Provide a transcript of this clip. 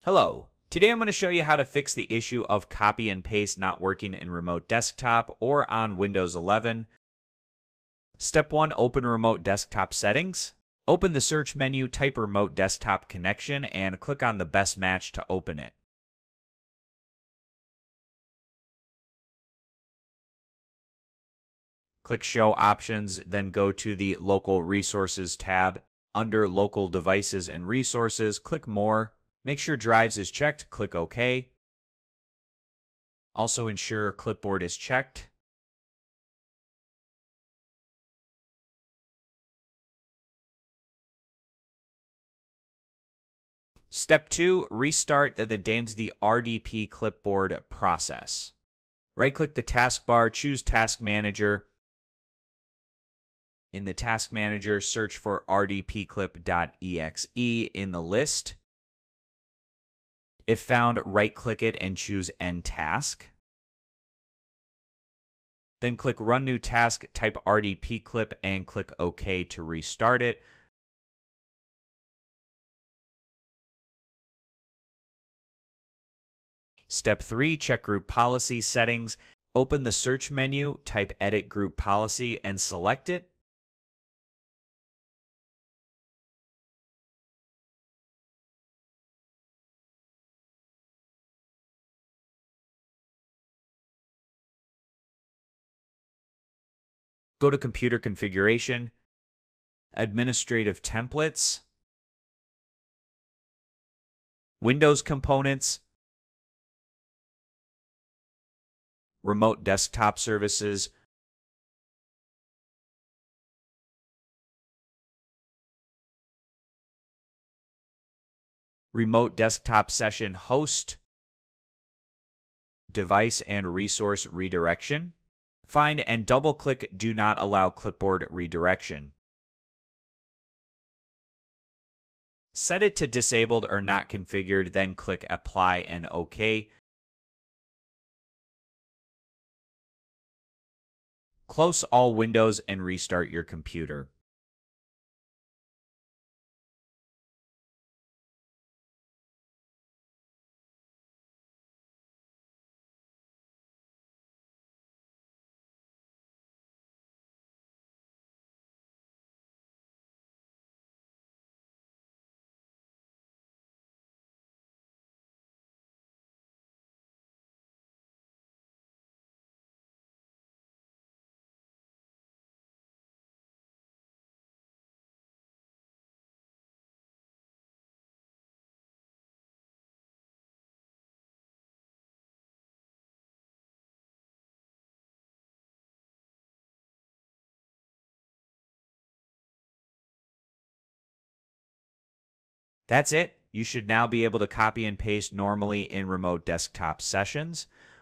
Hello. Today I'm going to show you how to fix the issue of copy and paste not working in Remote Desktop or on Windows 11. Step 1, open Remote Desktop Settings. Open the search menu, type Remote Desktop Connection, and click on the best match to open it. Click Show Options, then go to the Local Resources tab. Under Local Devices and Resources, click More. Make sure Drives is checked, click OK. Also ensure Clipboard is checked. Step 2, restart the RDP Clipboard process. Right-click the taskbar, choose Task Manager. In the Task Manager, search for rdpclip.exe in the list. If found, right-click it and choose End Task. Then click Run New Task, type rdpclip, and click OK to restart it. Step 3, check Group Policy Settings. Open the search menu, type Edit Group Policy, and select it. Go to Computer Configuration, Administrative Templates, Windows Components, Remote Desktop Services, Remote Desktop Session Host, Device and Resource Redirection. Find and double-click Do Not Allow Clipboard Redirection. Set it to Disabled or Not Configured, then click Apply and OK. Close all windows and restart your computer. That's it. You should now be able to copy and paste normally in Remote Desktop Sessions.